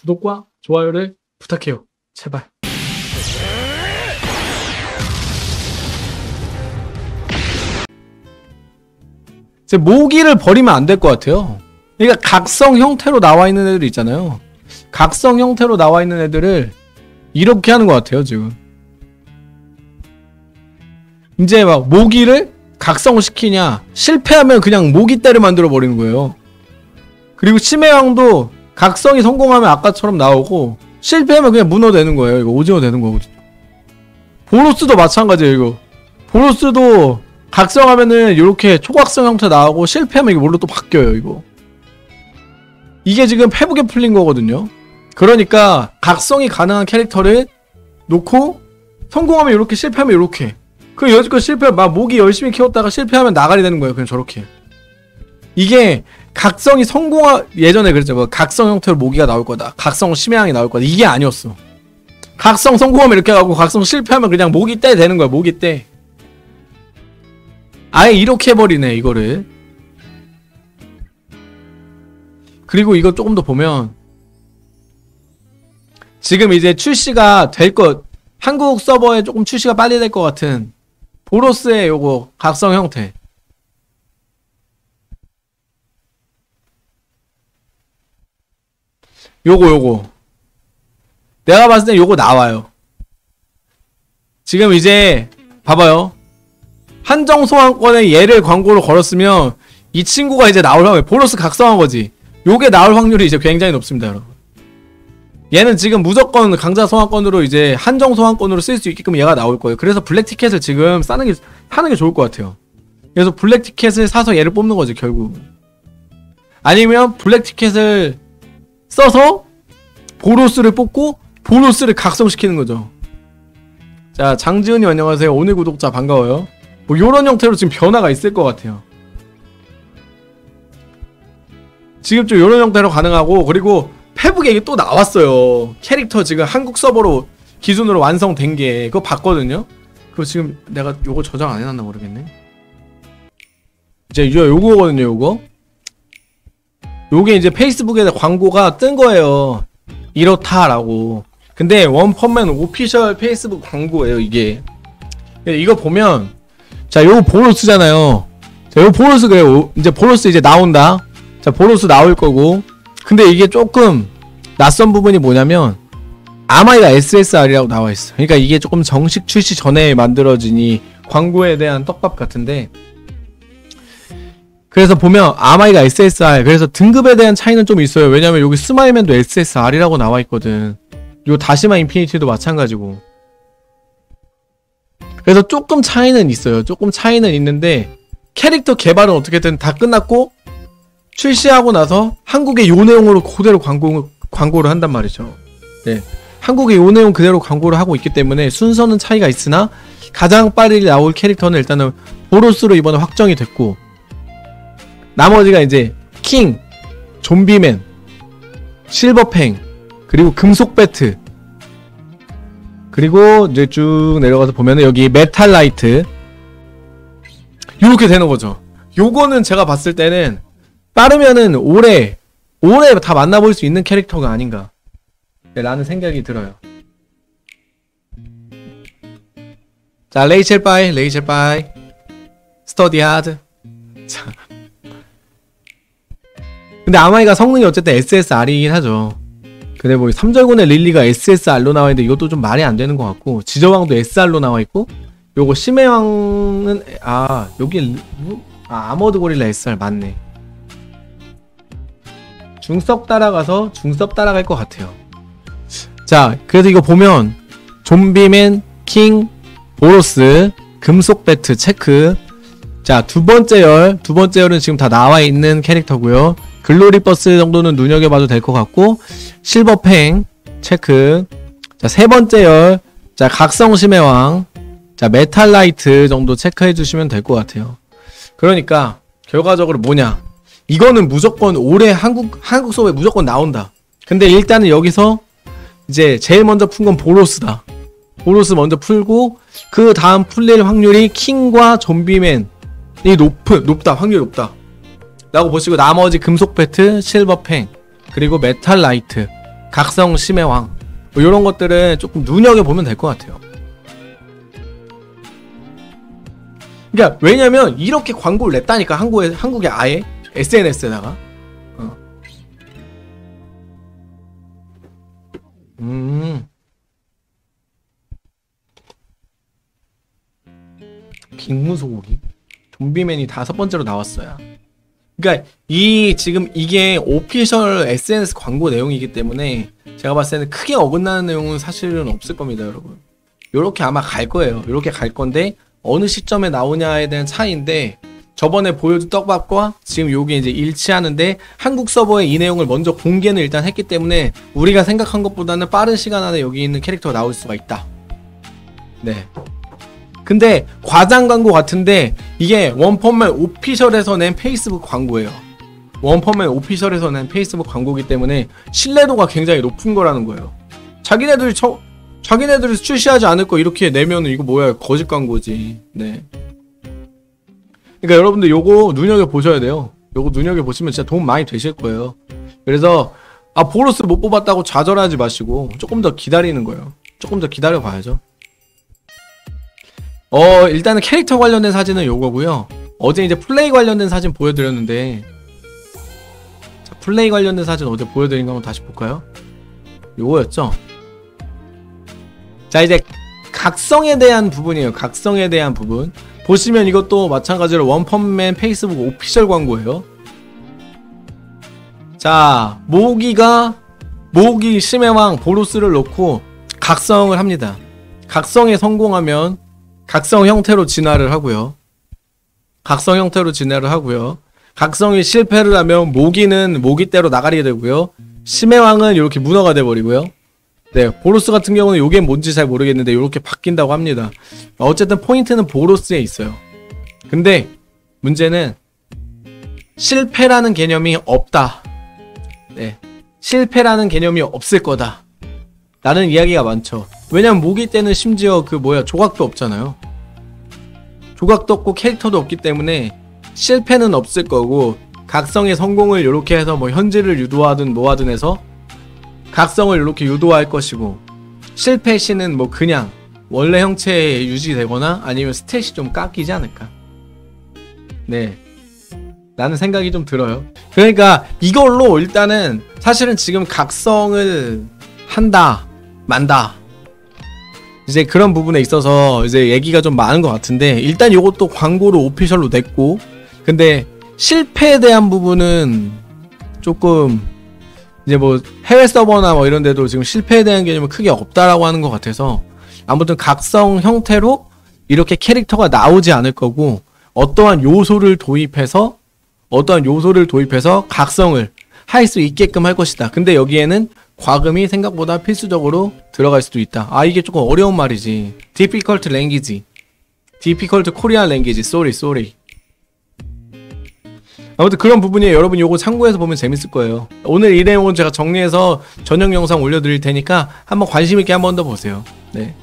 구독과 좋아요를 부탁해요. 제발. 이제 모기를 버리면 안 될 것 같아요. 그러니까 각성 형태로 나와 있는 애들 있잖아요. 각성 형태로 나와 있는 애들을 이렇게 하는 것 같아요, 지금. 이제 막 모기를 각성을 시키냐, 실패하면 그냥 모기떼를 만들어 버리는 거예요. 그리고 심해왕도 각성이 성공하면 아까처럼 나오고, 실패하면 그냥 문어 되는 거예요. 이거 오징어 되는 거거든요. 보로스도 마찬가지예요, 이거. 보로스도 각성하면은 이렇게 초각성 형태 나오고, 실패하면 이게 뭘로 또 바뀌어요, 이거. 이게 지금 페북에 풀린 거거든요. 그러니까 각성이 가능한 캐릭터를 놓고 성공하면 이렇게, 실패하면 이렇게. 그 여지껏 실패하면 막 모기 열심히 키웠다가 실패하면 나가리 되는 거예요. 그냥 저렇게. 이게 각성이 예전에 그랬죠. 뭐 각성 형태로 모기가 나올 거다, 각성 심해양이 나올 거다. 이게 아니었어. 각성 성공하면 이렇게 가고, 각성 실패하면 그냥 모기떼 되는 거야. 모기떼. 아예 이렇게 해버리네, 이거를. 그리고 이거 조금 더 보면, 지금 이제 출시가 될 것, 한국 서버에 조금 출시가 빨리 될 것 같은 보로스의 요거 각성 형태. 요거 내가 봤을 땐 요거 나와요. 지금 이제 봐봐요. 한정 소환권에 얘를 광고로 걸었으면 이 친구가 이제 나올 확률, 보로스 각성한 거지. 요게 나올 확률이 이제 굉장히 높습니다, 여러분. 얘는 지금 무조건 강자 소환권으로, 이제 한정 소환권으로 쓸 수 있게끔 얘가 나올 거예요. 그래서 블랙 티켓을 지금 사는 게 좋을 것 같아요. 그래서 블랙 티켓을 사서 얘를 뽑는 거지, 결국. 아니면 블랙 티켓을 써서 보로스를 뽑고 보로스를 각성시키는 거죠. 자, 장지은님 안녕하세요. 오늘 구독자 반가워요. 뭐 요런 형태로 지금 변화가 있을 것 같아요. 지금 좀 요런 형태로 가능하고, 그리고 페북에 이게 또 나왔어요. 캐릭터 지금 한국 서버로 기준으로 완성된 게, 그거 봤거든요. 그거 지금 내가 요거 저장 안 해놨나 모르겠네. 이제 요거거든요, 요거. 요게 이제 페이스북에 광고가 뜬 거예요. 이렇다라고. 근데 원펀맨 오피셜 페이스북 광고예요, 이게. 이거 보면, 자, 요거 보로스잖아요. 자, 요거 보로스 그래요. 이제 보로스 이제 나온다. 자, 보로스 나올 거고. 근데 이게 조금 낯선 부분이 뭐냐면, 아마이가 SSR이라고 나와 있어. 그러니까 이게 조금 정식 출시 전에 만들어진 이 광고에 대한 떡밥 같은데, 그래서 보면 아마이가 SSR, 그래서 등급에 대한 차이는 좀 있어요. 왜냐면 여기 스마일맨도 SSR이라고 나와 있거든. 요 다시마 인피니티도 마찬가지고. 그래서 조금 차이는 있어요. 조금 차이는 있는데, 캐릭터 개발은 어떻게든 다 끝났고 출시하고 나서 한국의 요 내용으로 그대로 광고를 한단 말이죠. 네, 한국의 요 내용 그대로 광고를 하고 있기 때문에 순서는 차이가 있으나 가장 빨리 나올 캐릭터는 일단은 보로스로 이번에 확정이 됐고, 나머지가 이제 킹, 좀비맨, 실버팽, 그리고 금속 배트, 그리고 이제 쭉 내려가서 보면은 여기 메탈라이트, 요렇게 되는 거죠. 요거는 제가 봤을 때는 빠르면은 올해 다 만나볼 수 있는 캐릭터가 아닌가, 네, 라는 생각이 들어요. 자, 레이첼 빠이 스터디 하드. 자, 근데 아마이가 성능이 어쨌든 SSR이긴 하죠. 근데 뭐 3절군의 릴리가 SSR로 나와있는데 이것도 좀 말이 안 되는 것 같고, 지저왕도 SR로 나와있고, 요거 심해왕은 여기 아머드 고릴라 SR 맞네. 중섭 따라가서 중섭 따라갈 것 같아요. 자, 그래서 이거 보면 좀비맨, 킹, 보로스, 금속 배트 체크. 자, 두 번째 열은 지금 다 나와있는 캐릭터고요. 글로리버스 정도는 눈여겨봐도 될 것 같고, 실버팽 체크. 자, 세 번째 열, 자, 각성심의 왕, 자, 메탈라이트 정도 체크해주시면 될 것 같아요. 그러니까 결과적으로 뭐냐, 이거는 무조건 올해 한국 서버에 무조건 나온다. 근데 일단은 여기서 이제 제일 먼저 푼 건 보로스다. 보로스 먼저 풀고, 그 다음 풀릴 확률이 킹과 좀비맨이 높다. 확률이 높다 라고 보시고, 나머지 금속 배트, 실버팽, 그리고 메탈라이트 각성 심해왕 뭐 이런 것들은 조금 눈여겨보면 될 것 같아요. 그러니까 왜냐면 이렇게 광고를 냈다니까 한국에 아예 SNS에다가 빅무소고기 좀비맨이 5번째로 나왔어요. 그러니까 지금 이게 오피셜 SNS 광고 내용이기 때문에 제가 봤을 때는 크게 어긋나는 내용은 사실은 없을 겁니다, 여러분. 요렇게 아마 갈 거예요. 요렇게 갈 건데 어느 시점에 나오냐에 대한 차이인데, 저번에 보여준 떡밥과 지금 요게 이제 일치하는데 한국 서버에 이 내용을 먼저 공개는 일단 했기 때문에 우리가 생각한 것보다는 빠른 시간 안에 여기 있는 캐릭터가 나올 수가 있다. 네. 근데 과장 광고 같은데 이게 원펀맨 오피셜에서 낸 페이스북 광고예요. 원펀맨 오피셜에서 낸 페이스북 광고이기 때문에 신뢰도가 굉장히 높은 거라는 거예요. 자기네들이 출시하지 않을 거 이렇게 내면은 이거 뭐야, 거짓 광고지. 네. 그러니까 여러분들 요거 눈여겨보셔야 돼요. 요거 눈여겨보시면 진짜 도움 많이 되실 거예요. 그래서 보로스 못 뽑았다고 좌절하지 마시고 조금 더 기다리는 거예요. 조금 더 기다려봐야죠. 일단은 캐릭터 관련된 사진은 요거고요. 어제 이제 플레이 관련된 사진 보여드렸는데, 자, 플레이 관련된 사진 어제 보여드린 거 한번 다시 볼까요? 요거였죠? 자, 이제 각성에 대한 부분이에요. 각성에 대한 부분 보시면 이것도 마찬가지로 원펀맨 페이스북 오피셜 광고예요. 자, 모기 심해왕 보로스를 놓고 각성을 합니다. 각성에 성공하면 각성 형태로 진화를 하고요. 각성이 실패를 하면 모기는 모기대로 나가게 되고요. 심해왕은 이렇게 문어가 돼버리고요. 네, 보로스 같은 경우는 요게 뭔지 잘 모르겠는데 요렇게 바뀐다고 합니다. 어쨌든 포인트는 보로스에 있어요. 근데 문제는 실패라는 개념이 없다. 네, 실패라는 개념이 없을 거다 라는 이야기가 많죠. 왜냐면 모기 때는 심지어 조각도 없잖아요. 조각도 없고 캐릭터도 없기 때문에 실패는 없을 거고, 각성의 성공을 이렇게 해서 뭐 현질을 유도하든 뭐하든 해서 각성을 이렇게 유도할 것이고, 실패 시는 뭐 그냥 원래 형체에 유지되거나 아니면 스탯이 좀 깎이지 않을까. 네, 라는 생각이 좀 들어요. 그러니까 이걸로 일단은 사실은 지금 각성을 한다 만다 이제 그런 부분에 있어서 이제 얘기가 좀 많은 것 같은데, 일단 요것도 광고로 오피셜로 냈고, 근데 실패에 대한 부분은 조금 이제 뭐 해외 서버나 뭐 이런 데도 지금 실패에 대한 개념은 크게 없다라고 하는 것 같아서, 아무튼 각성 형태로 이렇게 캐릭터가 나오지 않을 거고, 어떠한 요소를 도입해서 각성을 할 수 있게끔 할 것이다. 근데 여기에는 과금이 생각보다 필수적으로 들어갈 수도 있다. 이게 조금 어려운 말이지. difficult language, difficult Korean language, sorry. 아무튼 그런 부분이에요. 여러분 요거 참고해서 보면 재밌을 거예요. 오늘 이 내용은 제가 정리해서 전용 영상 올려드릴 테니까 한번 관심있게 한 번 더 보세요. 네.